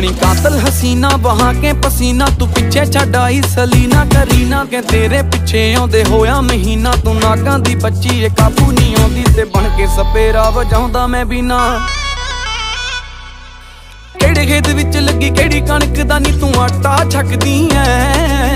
बनी कातल हसीना बहा के पसीना, तू पिछे छड्ड आई सलीना करीना के तेरे पिछे आउंदे होया महीना। तू नागां दी बच्ची ए काबू नहीं आउंदी ते बन के सपेरा वजाउंदा मैं बिना। केड़े खेत विच लगी केड़ी कणक दा नी तू आटा छकदी ऐ।